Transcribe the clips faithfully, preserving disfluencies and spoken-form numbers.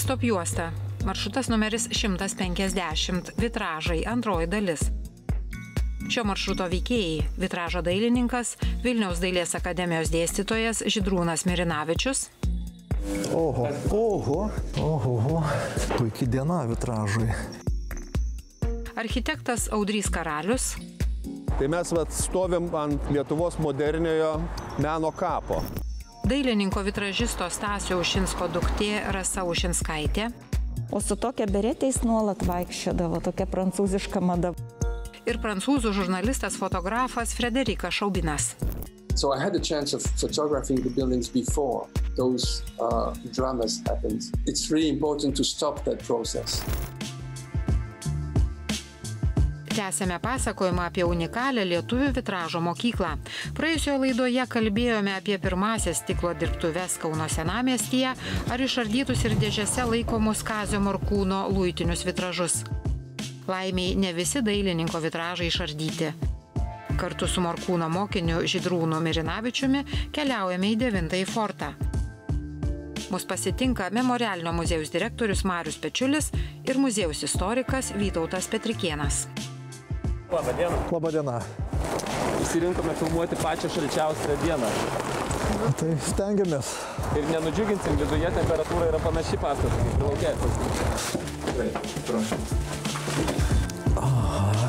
Stop juosta. Maršrutas numeris šimtas penkiasdešimt. Vitražai. Antroji dalis. Šio maršruto veikėjai – vitražo dailininkas, Vilniaus dailės akademijos dėstytojas Žydrūnas Mirinavičius. Oho, oho, oho, puikiai diena vitražui. Architektas Audrys Karalius. Tai mes vat stovim ant Lietuvos moderniojo meno kapo. Dailininko vitražisto Stasio Ušinsko duktė Rasa Ušinskaitė. O su tokia beretės nuolat vaikščiodavo, tokia prancūziška mada. Ir prancūzų žurnalistas fotografas Frederikas Šaubinas. So I had the chance of photographing the buildings before those uh, dramas happened. It's really important to stop that process. Tęsėme pasakojimą apie unikalią lietuvių vitražo mokyklą. Praėjusioje laidoje kalbėjome apie pirmąsias stiklo dirbtuves Kauno senamiestyje ar išardytus ir dėžėse laikomus Kazio Morkūno luitinius vitražus. Laimiai ne visi dailininko vitražai išardyti. Kartu su Morkūno mokiniu Žydrūnu Mirinavičiumi keliaujame į devintąjį fortą. Mus pasitinka Memorialinio muziejaus direktorius Marius Pečiulis ir muziejaus istorikas Vytautas Petrikėnas. Labą dieną. Labą dieną. Išsirinkome filmuoti pačią šalčiausią dieną. Tai stengiamės. Ir nenudžiuginsim, viduje temperatūra yra panaši pastatas, kaip laukėtis. Gerai, prašau. Aha.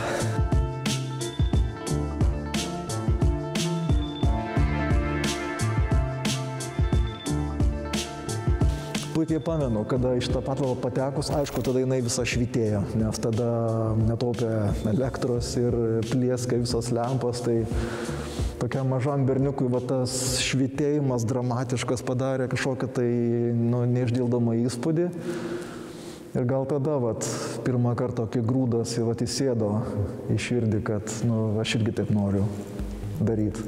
Puikiai pamenu, kada iš tą patalpą patekus, aišku, tada jinai visa švytėjo, nes tada netaupė elektros ir plieska visos lempos, tai tokiam mažam berniukui va tas švytėjimas dramatiškas padarė kažkokią tai nu, neišdildomą įspūdį. Ir gal tada vat, pirmą kartą tokį grūdas vat, įsėdo į širdį, kad nu, aš irgi taip noriu daryti.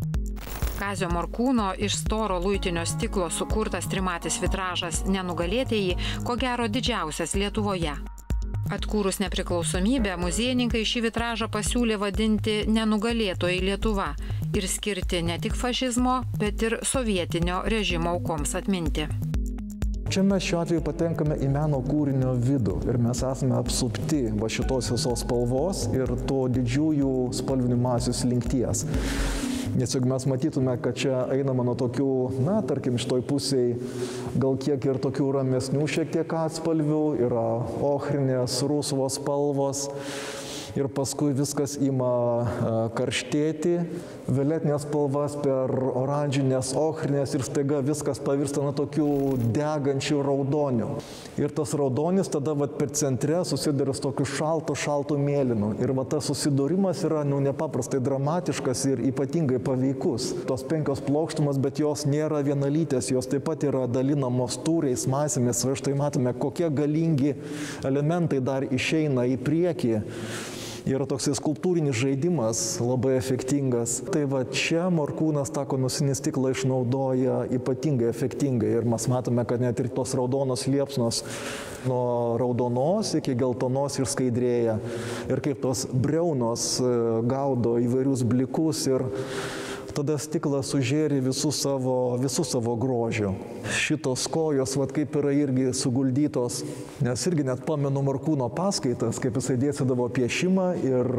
Kazio Morkūno iš storo luitinio stiklo sukurtas trimatis vitražas Nenugalėtieji, ko gero didžiausias Lietuvoje. Atkūrus nepriklausomybę, muziejininkai šį vitražą pasiūlė vadinti Nenugalėtoji Lietuva ir skirti ne tik fašizmo, bet ir sovietinio režimo aukoms atminti. Čia mes šiuo atveju patenkame į meno kūrinio vidų ir mes esame apsupti va šitos visos spalvos ir to didžiųjų spalvinių masių slinkties. Nes jeigu mes matytume, kad čia einama nuo tokių, na, tarkim, šitoj pusėj gal kiek ir tokių ramesnių šiek tiek atspalvių, yra ochrinės, rusvos spalvos ir paskui viskas ima karštėti, violetinės spalvas per oranžinės, ochrinės ir staiga viskas pavirsta nuo tokių degančių raudonių. Ir tas raudonis tada vat, per centre susiduria su tokiu šaltu, šaltu mėlynu. Ir vat, tas susidūrimas yra nu, nepaprastai dramatiškas ir ypatingai paveikus. Tos penkios plokštumos, bet jos nėra vienalytės, jos taip pat yra dalinamos tūriais, masėmis. Ir štai matome, kokie galingi elementai dar išeina į priekį. Yra toks skulptūrinis žaidimas, labai efektingas. Tai va čia Morkūnas tą konusinį stiklą išnaudoja ypatingai efektingai. Ir mes matome, kad net ir tos raudonos liepsnos nuo raudonos iki geltonos ir skaidrėja. Ir kaip tos briaunos gaudo įvairius blikus ir tada stiklas sužėri visų savo, visų savo grožių. Šitos kojos, vat, kaip yra irgi suguldytos, nes irgi net pamenu Morkūno paskaitas, kaip jisai dėstydavo piešimą ir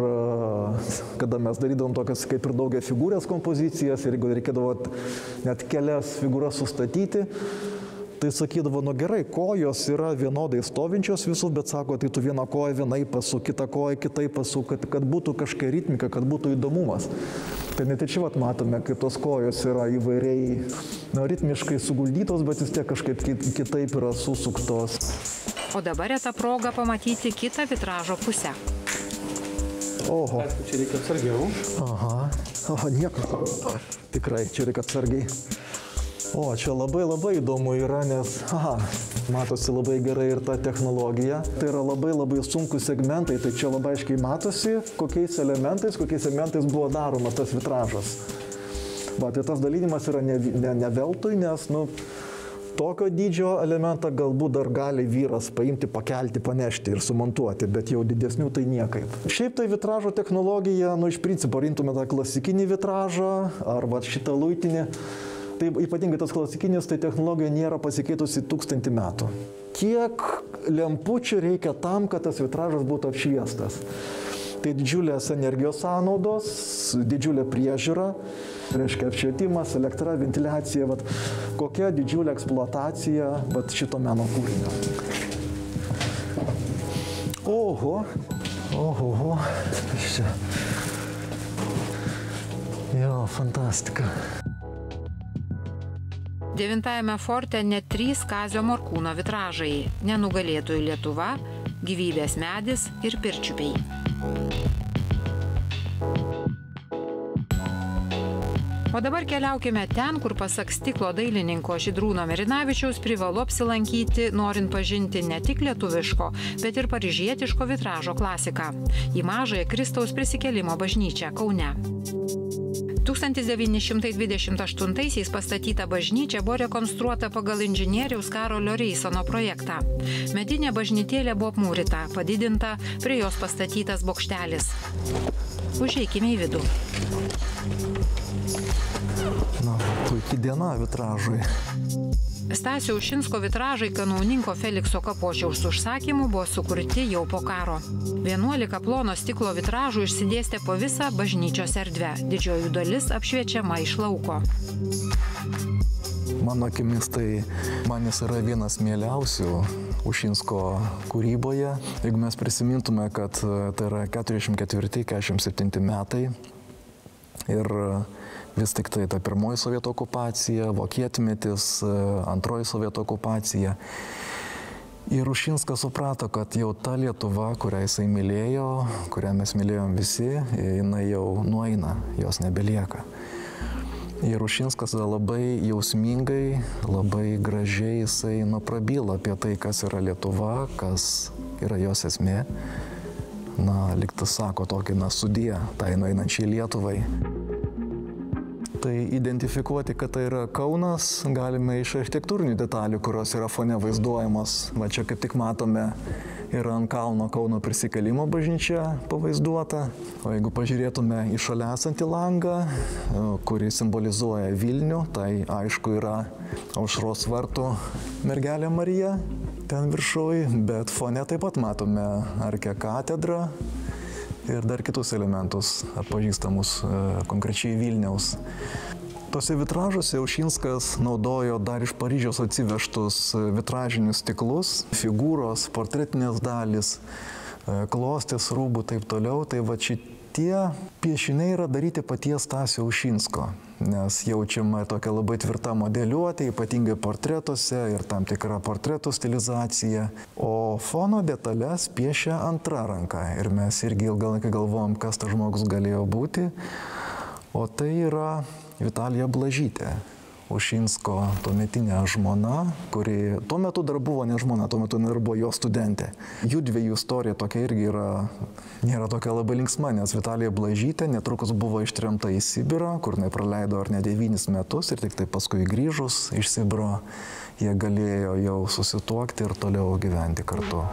kada mes darydavom tokias kaip ir daugia figūrės kompozicijas ir jeigu reikėdavo net kelias figūras sustatyti, tai sakydavo, nu gerai, kojos yra vienodai stovinčios visus, bet sako, tai tu vieną koją vienai pasuk, kitą koją kitai pasuk, kad, kad būtų kažkokia ritmika, kad būtų įdomumas. Tai net ir čia vat matome, kaip tos kojos yra įvairiai na, ritmiškai suguldytos, bet vis tiek kažkaip kitaip yra susuktos. O dabar yra ta proga pamatyti kitą vitražo pusę. Oho. Čia reikia atsargiau. Aha. Oho, nieko. Tikrai, čia reikia atsargiai. O, čia labai labai įdomu yra, nes, aha, matosi labai gerai ir ta technologija. Tai yra labai labai sunkus segmentai, tai čia labai aiškiai matosi, kokiais elementais, kokiais segmentais buvo daromas tas vitražas. Va, tai tas dalinimas yra ne, ne, ne veltui, nes, nu, tokio dydžio elementą galbūt dar gali vyras paimti, pakelti, panešti ir sumontuoti, bet jau didesnių tai niekaip. Šiaip tai vitražo technologija, nu, iš principo rintume tą klasikinį vitražą, arba šitą luitinį. Tai ypatingai tas klasikinis, tai technologija nėra pasikeitusi tūkstantį metų. Kiek lempučių reikia tam, kad tas vitražas būtų apšviestas? Tai didžiulės energijos sąnaudos, didžiulė priežiūra, reiškia apšvietimas, elektra, ventiliacija, vat, kokia didžiulė eksploatacija vat, šito meno kūrinio. Oho, oho, oho, čia. Jo, fantastika. Devintajame forte net trys Kazio Morkūno vitražai – Nenugalėtojų Lietuva, Gyvybės medis ir Pirčiupiai. O dabar keliaukime ten, kur pasak stiklo dailininko Žydrūno Mirinavičiaus privalu apsilankyti, norint pažinti ne tik lietuviško, bet ir paryžietiško vitražo klasiką – į Mažąją Kristaus prisikėlimo bažnyčią Kaune. tūkstantis devyni šimtai dvidešimt aštuntaisiais pastatyta bažnyčia buvo rekonstruota pagal inžinieriaus Karolio Reisono projektą. Medinė bažnytėlė buvo apmūryta, padidinta, prie jos pastatytas bokštelis. Užeikime į vidų. Na, puikiai diena vitražui. Stasio Ušinsko vitražai kanauninko Felikso Kapočiaus užsakymų buvo sukurti jau po karo. vienuolika plono stiklo vitražų išsidėstė po visą bažnyčios erdvę. Didžioji dalis apšviečiama iš lauko. Mano akimis tai man jis yra vienas mieliausių Ušinsko kūryboje. Jeigu mes prisimintume, kad tai yra keturiasdešimt ketvirti keturiasdešimt septinti metai ir vis tik tai ta pirmoji sovietų okupacija, vokietmetis, antroji sovietų okupacija. Ir Ušinskas suprato, kad jau ta Lietuva, kurią jisai mylėjo, kurią mes mylėjom visi, jinai jau nueina, jos nebelieka. Ir Ušinskas labai jausmingai, labai gražiai jisai nuprabyla apie tai, kas yra Lietuva, kas yra jos esmė. Na, liktas sako tokį, na, sudie, tai nueinančiai Lietuvai. Tai identifikuoti, kad tai yra Kaunas, galime iš architektūrinių detalių, kurios yra fone vaizduojamos. Va čia kaip tik matome yra ant kalno Kauno prisikėlimo bažnyčia pavaizduota. O jeigu pažiūrėtume į šalia esantį langą, kurį simbolizuoja Vilnių, tai aišku yra Aušros vartų mergelė Marija ten viršuj, bet fone taip pat matome arkikatedrą ir dar kitus elementus atpažįstamus konkrečiai Vilniaus. Tose vitražuose Ušinskas naudojo dar iš Paryžiaus atsivežtus vitražinius stiklus, figūros, portretinės dalys, klostės, rūbų, taip toliau. Tai va šitie piešiniai yra daryti paties Stasio Ušinsko, nes jaučiama tokia labai tvirta modeliuotė, ypatingai portretuose ir tam tikra portretų stilizacija. O fono detalės piešia antra ranka ir mes irgi ilgą laiką galvojom, kas tas žmogus galėjo būti. O tai yra Vitalija Blažytė, Ušinsko tuometinė žmona, kuri tuo metu dar buvo ne žmona, tuo metu dar buvo jo studentė. Jų dviejų istorija tokia irgi yra, nėra tokia labai linksma, nes Vitalija Blažytė netrukus buvo ištremta į Sibirą, kur jinai praleido ar ne devynis metus ir tik tai paskui grįžus iš Sibiro jie galėjo jau susituokti ir toliau gyventi kartu.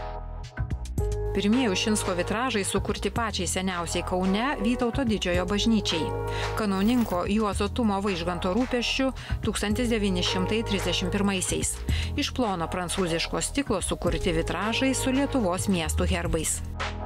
Pirmieji Ušinsko vitražai sukurti pačiai seniausiai Kaune Vytauto Didžiojo bažnyčiai. Kanauninko Juozo Tumo Vaižganto rūpesčiu tūkstantis devyni šimtai trisdešimt pirmaisiais. Iš plono prancūziško stiklo sukurti vitražai su Lietuvos miestų herbais.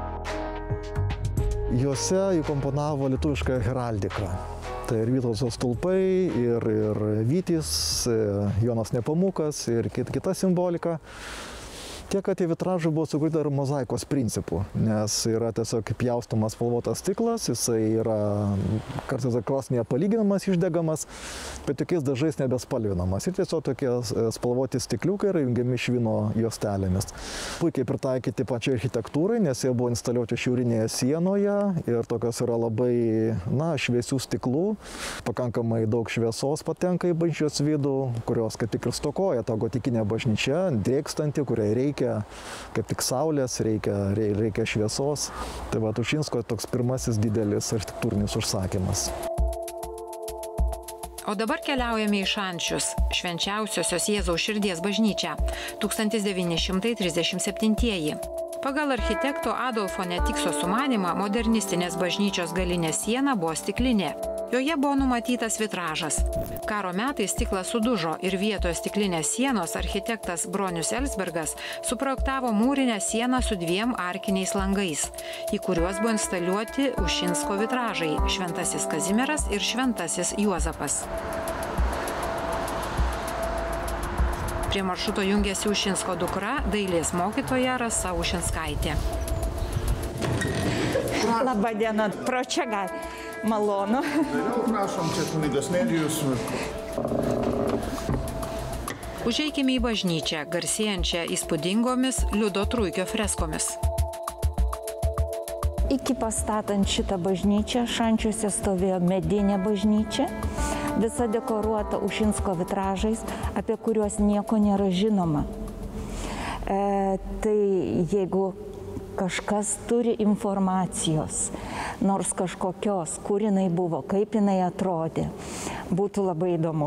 Juose įkomponavo lietuvišką heraldiką. Tai ir Vytauto stulpai, ir, ir Vytis, Jonas Nepamukas ir kita simbolika. Tiek, kad tie vitražai buvo sukurti dar mozaikos principų, nes yra tiesiog pjaustomas spalvotas stiklas, jisai yra kartais krosnyje palyginamas, išdegamas, bet tokiais dažais nebespalvinamas. Ir tiesiog tokie spalvoti stikliukai yra jungiami švino juostelėmis. Puikiai pritaikyti pačiai architektūrai, nes jie buvo instaliuoti šiaurinėje sienoje ir tokios yra labai, na, šviesių stiklų, pakankamai daug šviesos patenka į bažnyčios vidų, kurios kaip tik ir stokoja ta gotikinė bažnyčia, drėkstanti, kuriai reikia kaip tik saulės, reikia, reikia šviesos. Tai va, Ušinsko toks pirmasis didelis architektūrinis užsakymas. O dabar keliaujame į Šančius, Švenčiausiosios Jėzaus širdies bažnyčią, tūkstantis devyni šimtai trisdešimt septintieji. Pagal architekto Adolfo Netikso sumanymą modernistinės bažnyčios galinė siena buvo stiklinė. Joje buvo numatytas vitražas. Karo metais stiklas sudužo ir vietoj stiklinės sienos architektas Bronius Elsbergas suprojektavo mūrinę sieną su dviem arkiniais langais, į kuriuos buvo instaliuoti Ušinsko vitražai – Šventasis Kazimieras ir Šventasis Juozapas. Prie maršruto jungiasi Ušinsko dukra, dailės mokytoja Rasa Ušinskaitė. Labą dieną, pro čia gal. Malonu. Vėliau prašom, čia kunigas Nerijus. Užeikime į bažnyčią, garsėjančią įspūdingomis Liudo Truikio freskomis. Iki pastatant šitą bažnyčią, Šančiuose stovėjo medinė bažnyčia, visa dekoruota Ušinsko vitražais, apie kuriuos nieko nėra žinoma. E, tai jeigu kažkas turi informacijos, nors kažkokios, kur jinai buvo, kaip jinai atrodė, būtų labai įdomu.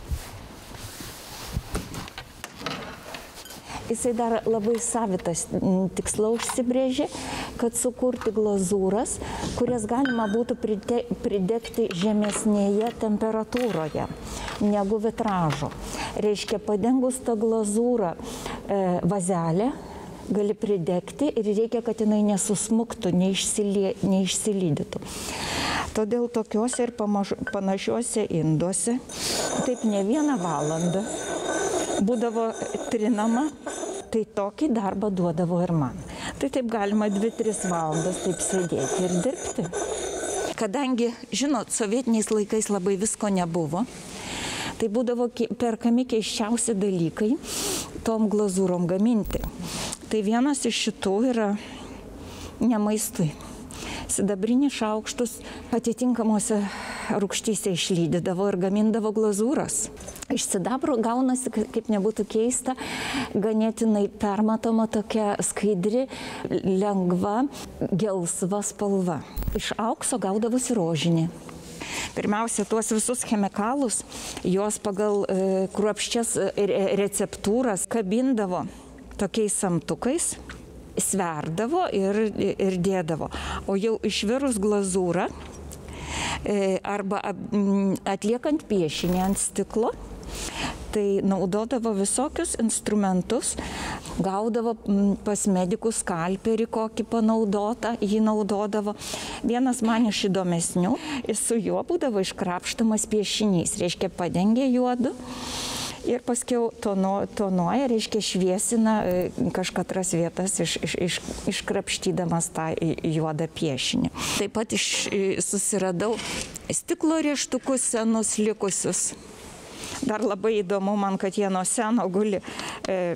Jisai dar labai savitas tikslą užsibrėžė, kad sukurti glazūras, kurias galima būtų pridegti žemesnėje temperatūroje negu vitražo. Reiškia, padengus tą glazūrą e, vazelę, gali pridegti ir reikia, kad jinai nesusmuktų, neišsilie, neišsilydytų. Todėl tokiuose ir panašiuose induose taip ne vieną valandą būdavo trinama, tai tokį darbą duodavo ir man. Tai taip galima dvi tris valandas taip sėdėti ir dirbti. Kadangi, žinot, sovietiniais laikais labai visko nebuvo, tai būdavo perkami keiščiausi dalykai tom glazūrom gaminti. Tai vienas iš šitų yra ne maistui. Sidabrinis šaukštus atitinkamuose rūgštyse išlydydavo ir gamindavo glazūras. Iš sidabro gaunasi, kaip nebūtų keista, ganėtinai permatoma tokia skaidri, lengva, gelsva spalva. Iš aukso gaudavosi rožinį. Pirmiausia, tuos visus chemikalus, juos pagal e, kruopščias receptūras kabindavo tokiais samtukais, sverdavo ir, ir dėdavo. O jau išvirus glazūrą arba atliekant piešinį ant stiklo, tai naudodavo visokius instrumentus, gaudavo pas medikus skalperį kokį panaudotą, jį naudodavo. Vienas man iš įdomesnių, su juo būdavo iškrapštamas piešinys, reiškia padengė juodu. Ir paskiau tono, tonuoja, reiškia šviesina kažkatras vietas iš, iš, iš, iškrapštydamas tą juodą piešinį. Taip pat iš, susiradau stiklo rieštukus senus likusius. Dar labai įdomu man, kad jie nuo seno guli e,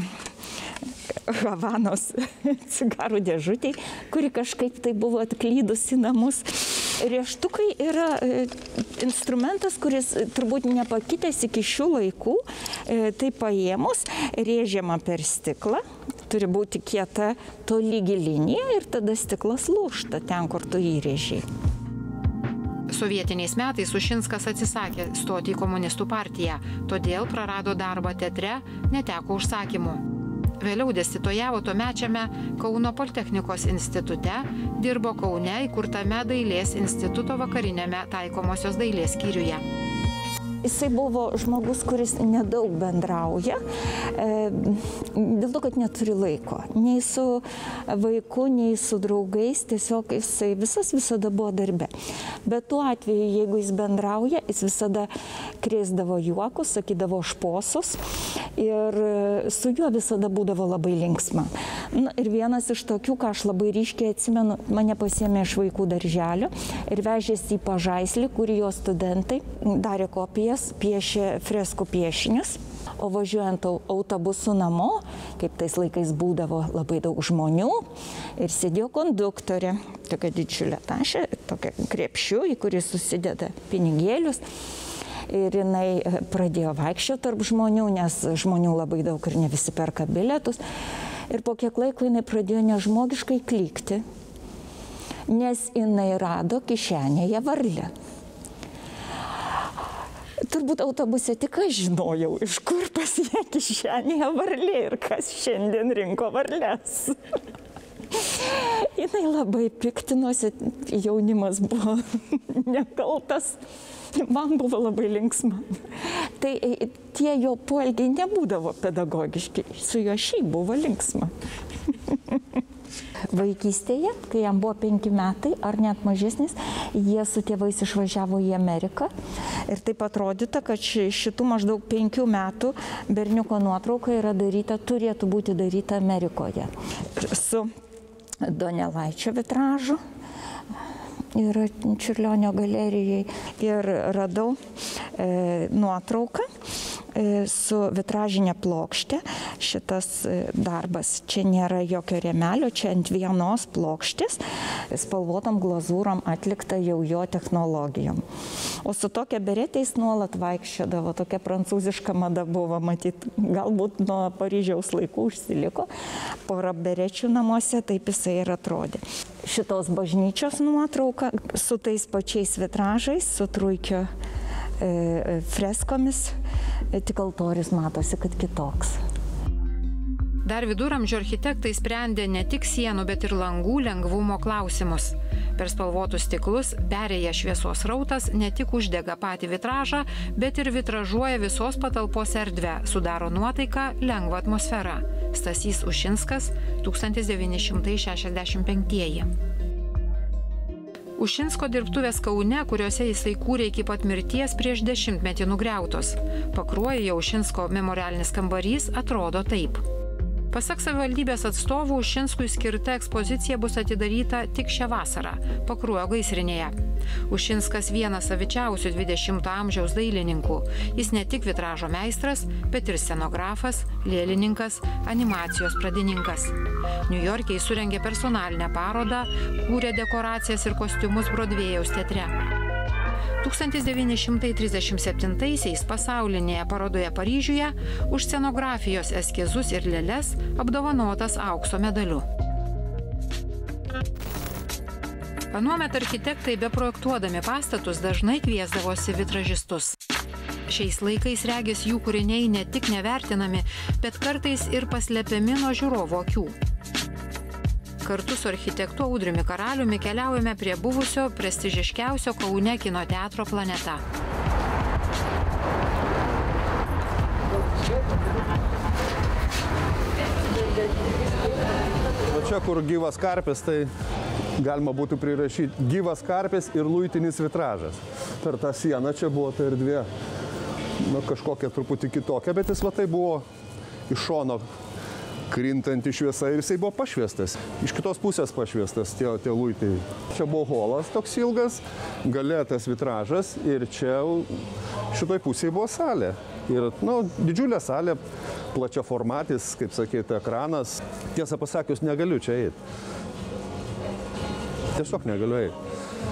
Havanos cigarų dėžutėj, kuri kažkaip tai buvo atklydus į namus. Rieštukai yra e, instrumentas, kuris turbūt nepakitęs iki šių laikų, e, tai paėmus, rėžiama per stiklą, turi būti kieta tolygi linija ir tada stiklas lūžta ten, kur tu įrėžiai. Sovietiniais metais Ušinskas atsisakė stoti į komunistų partiją, todėl prarado darbą teatre, neteko užsakymų. Vėliau dėstytojavo tuomečiame Kauno Politechnikos institute, dirbo Kaune įkurtame dailės instituto vakariniame taikomosios dailės skyriuje. Jisai buvo žmogus, kuris nedaug bendrauja, dėl to, kad neturi laiko. Nei su vaiku, nei su draugais, tiesiog jisai visas visada buvo darbe. Bet tuo atveju, jeigu jis bendrauja, jis visada krėsdavo juokus, sakydavo šposus ir su juo visada būdavo labai linksma. Na, ir vienas iš tokių, ką aš labai ryškiai atsimenu, mane pasiėmė iš vaikų darželio ir vežėsi į Pažaislį, kur jo studentai darė kopijas, piešė freskų piešinius. O važiuojant autobusu namo, kaip tais laikais būdavo labai daug žmonių, ir sėdėjo konduktorė, tokia didžiulė tašė, tokia krepšiu, į kurį susideda pinigėlius. Ir jinai pradėjo vaikščioti tarp žmonių, nes žmonių labai daug ir ne visi perka bilietus. Ir po kiek laiko jinai pradėjo nežmogiškai klykti, nes jinai rado kišenėje varlę. Turbūt autobuse tik aš žinojau, iš kur pas ją kišenėje varlė ir kas šiandien rinko varles. Jinai labai piktinosi, jaunimas buvo nekaltas, man buvo labai linksma. Tai tie jo poelgiai nebūdavo pedagogiški, su juo šiaip buvo linksma. Vaikystėje, kai jam buvo penki metai, ar net mažesnis, jie su tėvais išvažiavo į Ameriką. Ir taip atrodyta, kad šitų maždaug penkių metų berniuko nuotrauka yra daryta, turėtų būti daryta Amerikoje. Su Donelaičio vitražu yra Čiurlionio galerijai. Ir radau e, nuotrauką e, su vitražinė plokštė. Šitas darbas, čia nėra jokio rėmelio, čia ant vienos plokštės, spalvotam glazūram atlikta jau jo technologijom. O su tokia beretė jis nuolat vaikščiodavo, tokia prancūziška mada buvo, matyt, galbūt nuo Paryžiaus laikų užsiliko, pora berečių namuose, taip jisai ir atrodė. Šitos bažnyčios nuotrauka su tais pačiais vitražais, su Truikio e, freskomis, tik altorius matosi, kad kitoks. Dar viduramžių architektai sprendė ne tik sienų, bet ir langų lengvumo klausimus. Per spalvotus stiklus perėję šviesos rautas ne tik uždega patį vitražą, bet ir vitražuoja visos patalpos erdvę, sudaro nuotaiką, lengvą atmosferą. Stasys Ušinskas, tūkstantis devyni šimtai šešiasdešimt penktieji. Ušinsko dirbtuvės Kaune, kuriuose jisai kūrė iki pat mirties, prieš dešimtmetį nugriautos. Pakruojyje Ušinsko memorialinis kambarys atrodo taip. Pasak savivaldybės atstovų, Ušinskui skirta ekspozicija bus atidaryta tik šią vasarą, Pakruojo gaisrinėje. Ušinskas vienas savičiausių dvidešimto amžiaus dailininkų. Jis ne tik vitražo meistras, bet ir scenografas, lėlininkas, animacijos pradininkas. Niujorke jis surengė personalinę parodą, kūrė dekoracijas ir kostiumus Brodvėjaus teatre. tūkstantis devyni šimtai trisdešimt septintaisiais pasaulinėje parodoje Paryžiuje už scenografijos eskizus ir lėles apdovanotas aukso medaliu. Anuomet architektai beprojektuodami pastatus dažnai kviesdavosi vitražistus. Šiais laikais regis jų kūriniai ne tik nevertinami, bet kartais ir paslepiami nuo žiūrovo akių. Kartu su architektu Audriumi Karaliumi keliaujame prie buvusio prestižiškiausio Kaune kino teatro Planeta. O čia, kur gyvas karpis, tai galima būtų prirašyti gyvas karpis ir luitinis vitražas. Per tą sieną čia buvo ta erdvė, nu, kažkokia truputį kitokia, bet jis va tai buvo iš šono krintanti šviesa ir jisai buvo pašviestas. Iš kitos pusės pašviestas tie, tie luitai. Čia buvo holas toks ilgas, gale tas vitražas ir čia šitoj pusėje buvo salė. Ir, nu, didžiulė salė, plačia formatis, kaip sakėte, ekranas. Tiesą pasakius, negaliu čia eiti. Tiesiog negaliu eiti.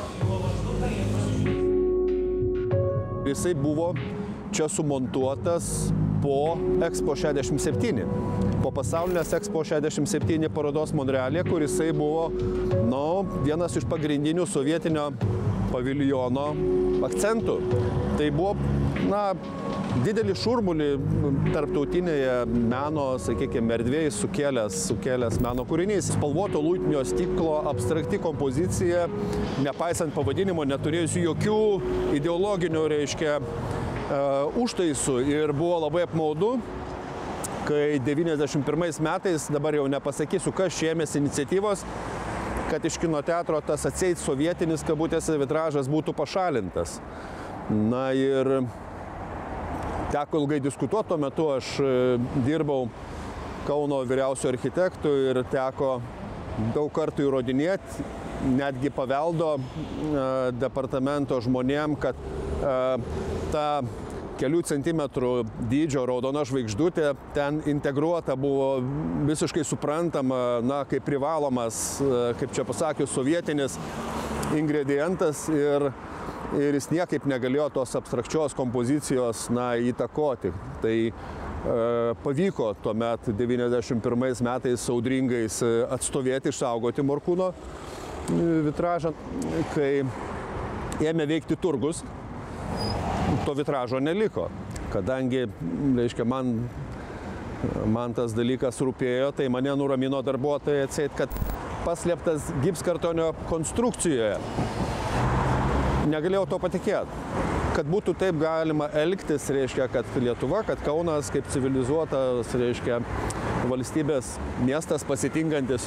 Jisai buvo čia sumontuotas po Expo šešiasdešimt septyni. Po pasaulinės Expo šešiasdešimt septyni parodos Monrealėje, kur jisai buvo, nu, vienas iš pagrindinių sovietinio paviljono akcentų. Tai buvo, na, didelį šurmulį tarptautinėje meno, sakykime, erdvėje sukėlęs, sukėlęs meno kūrinys. Spalvoto luitinio stiklo abstrakti kompozicija, nepaisant pavadinimo, neturėjusi jokių ideologinių, reiškia, uh, užtaisų ir buvo labai apmaudu, kai devyniasdešimt pirmais metais, dabar jau nepasakysiu, kas ėmėsi iniciatyvos, kad iš kino teatro tas atseit sovietinis kabutėse vitražas būtų pašalintas. Na ir teko ilgai diskutuoti, tuo metu aš dirbau Kauno vyriausiu architektu ir teko daug kartų įrodinėti, netgi paveldo departamento žmonėm, kad ta kelių centimetrų dydžio raudona žvaigždutė ten integruota buvo visiškai suprantama, na, kaip privalomas, kaip čia pasakius, sovietinis ingredientas ir ir jis niekaip negalėjo tos abstrakčios kompozicijos, na, įtakoti. Tai e, pavyko tuomet devyniasdešimt pirmais metais audringais atstovėti, išsaugoti Morkūno vitražą. Kai ėmė veikti turgus, to vitražo neliko. Kadangi, reiškia, man, man tas dalykas rūpėjo, tai mane nuramino darbuotojai atseit, kad paslėptas gipskartonio konstrukcijoje. Negalėjau to patikėti. Kad būtų taip galima elgtis, reiškia, kad Lietuva, kad Kaunas kaip civilizuotas, reiškia, valstybės miestas pasitinkantis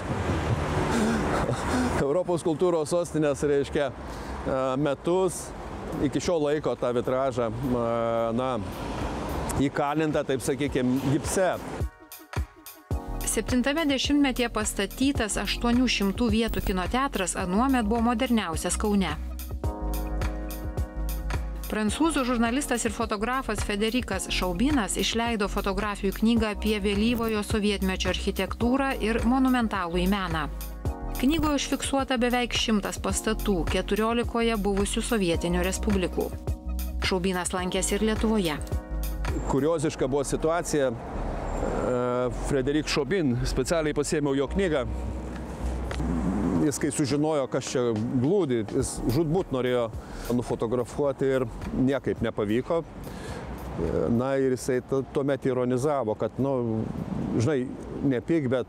Europos kultūros sostinės, reiškia, metus, iki šio laiko tą vitražą, na, įkalinta, taip sakykime, gipse. Septintame dešimtmetyje pastatytas aštuonių šimtų vietų kino teatras anuomet buvo moderniausias Kaune. Prancūzų žurnalistas ir fotografas Frederikas Šaubinas išleido fotografijų knygą apie vėlyvojo sovietmečio architektūrą ir monumentalųjį meną. Knygoje užfiksuota beveik šimtas pastatų keturiolikoje buvusių sovietinių respublikų. Šaubinas lankėsi ir Lietuvoje. Kurioziška buvo situacija. Frederik Šaubin, specialiai pasiėmiau jo knygą. Jis, kai sužinojo, kas čia glūdi, jis žūtbūt norėjo nufotografuoti ir niekaip nepavyko. Na ir jisai tuomet ironizavo, kad, nu, žinai, nepyk, bet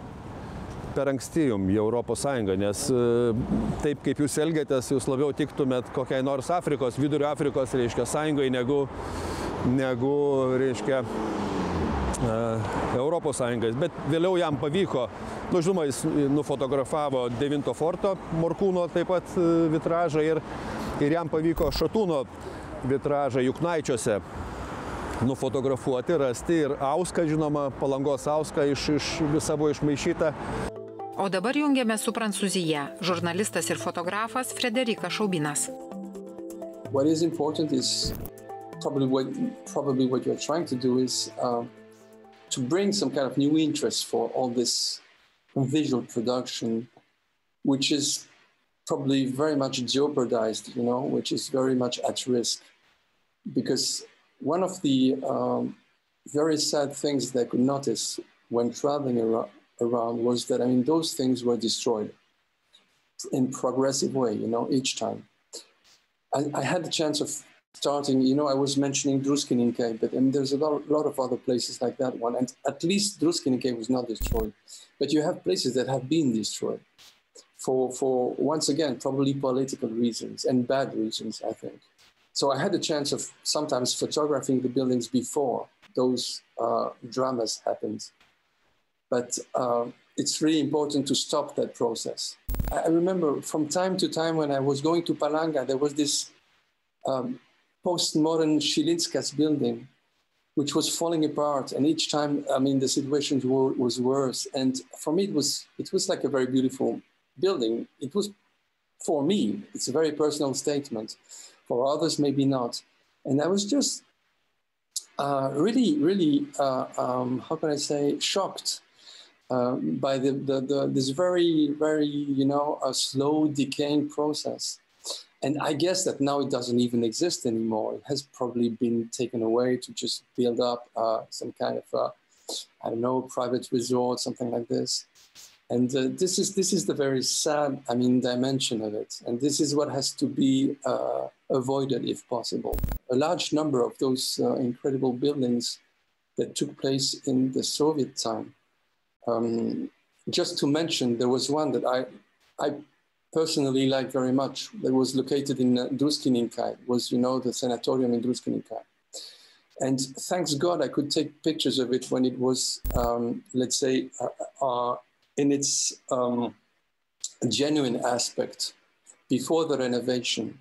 per anksti jum į Europos Sąjungą, nes taip, kaip jūs elgiatės, jūs labiau tiktumėt kokiai nors Afrikos, Vidurio Afrikos, reiškia, sąjungai, negu, negu reiškia, Europos Sąjungos. Bet vėliau jam pavyko, nu, žinoma, jis nufotografavo devinto forto Morkūno taip pat vitražą ir, ir jam pavyko Šatūno vitražą Juknaičiuose nufotografuoti, rasti ir auską, žinoma, Palangos auską iš, iš savo išmaišytą. O dabar jungiame su Prancūzija. Žurnalistas ir fotografas Frederikas Šaubinas. What is important is probably what, probably what you're trying to do is uh, to bring some kind of new interest for all this visual production, which is probably very much jeopardized, you know, which is very much at risk. Because one of the um, very sad things that I could notice when traveling ar around was that, I mean, those things were destroyed in progressive way, you know, each time. I, I had the chance of starting, you know, I was mentioning Druskininkai, but and there's a lot, lot of other places like that one. And at least Druskininkai was not destroyed. But you have places that have been destroyed for, for once again, probably political reasons and bad reasons, I think. So I had the chance of sometimes photographing the buildings before those uh, dramas happened. But uh, it's really important to stop that process. I remember from time to time when I was going to Palanga, there was this um, postmodern Šilinskas building, which was falling apart. And each time, I mean, the situation was worse. And for me, it was, it was like a very beautiful building. It was, for me, it's a very personal statement. For others, maybe not. And I was just uh, really, really, uh, um, how can I say, shocked uh, by the, the, the, this very, very, you know, a slow decaying process. And I guess that now it doesn't even exist anymore. It has probably been taken away to just build up uh, some kind of, uh, I don't know, private resort, something like this. And uh, this is this is the very sad, I mean, dimension of it. And this is what has to be uh, avoided if possible. A large number of those uh, incredible buildings that took place in the Soviet time. Um, just to mention, there was one that I, I personally like very much that was located in uh, Druskininkai, was, you know, the sanatorium in Druskininkai. And thanks God I could take pictures of it when it was, um, let's say, uh, uh, in its um, genuine aspect before the renovation.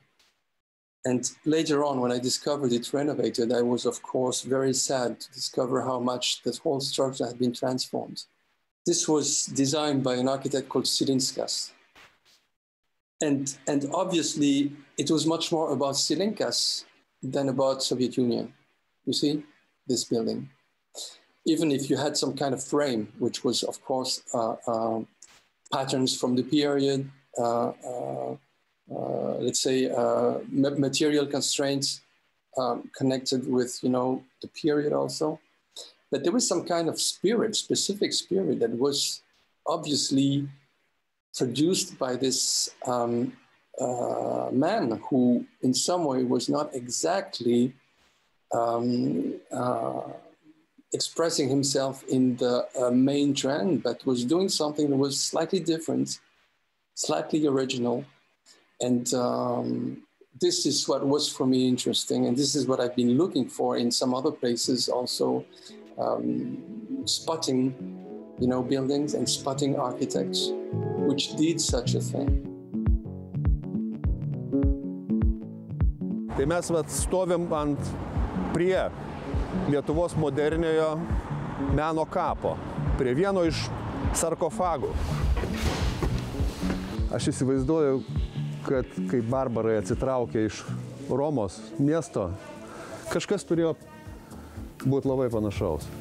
And later on, when I discovered it renovated, I was, of course, very sad to discover how much this whole structure had been transformed. This was designed by an architect called Šilinskas. And, and obviously, it was much more about Šilinkas than about Soviet Union. You see, this building. Even if you had some kind of frame, which was, of course, uh, uh, patterns from the period, uh, uh, uh, let's say, uh, material constraints um, connected with, you know, the period also. But there was some kind of spirit, specific spirit that was obviously produced by this um, uh, man who, in some way, was not exactly um, uh, expressing himself in the uh, main trend, but was doing something that was slightly different, slightly original. And um, this is what was for me interesting. And this is what I've been looking for in some other places also, um, spotting, you know, buildings and spotting architects, which did such a thing. Tai mes vat stovim ant prie Lietuvos moderniojo meno kapo, prie vieno iš sarkofagų. Aš įsivaizduoju, kad kai barbarai atsitraukė iš Romos miesto, kažkas turėjo būti labai panašaus.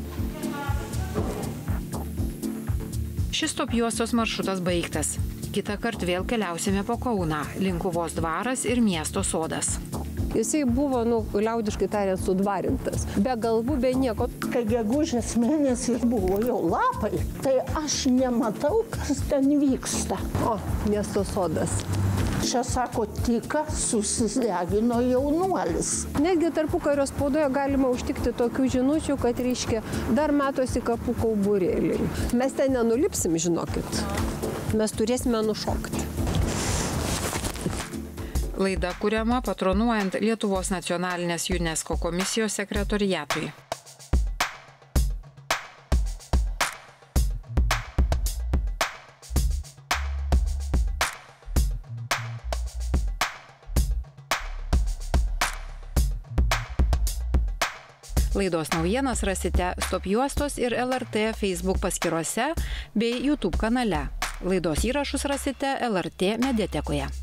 Šis Stop juostos maršrutas baigtas. Kitą kartą vėl keliausime po Kauną, Linkuvos dvaras ir miesto sodas. Jisai buvo, nu, liaudiškai tariant, sudvarintas. Be galvų, be nieko. Kai gegužės mėnesį buvo jau lapai, tai aš nematau, kas ten vyksta. O, miesto sodas. Čia, sako, tik susidegino jaunuolis. Netgi tarpukario spaudoje galima užtikti tokių žinučių, kad, reiškia, dar matosi kapų kauburėliai. Mes ten nenulipsim, žinokit. Mes turėsime nušokti. Laida kuriama patronuojant Lietuvos nacionalinės UNESCO komisijos sekretoriatui. Laidos naujienas rasite Stop juostos ir L R T Facebook paskyrose bei YouTube kanale. Laidos įrašus rasite L R T mediatekoje.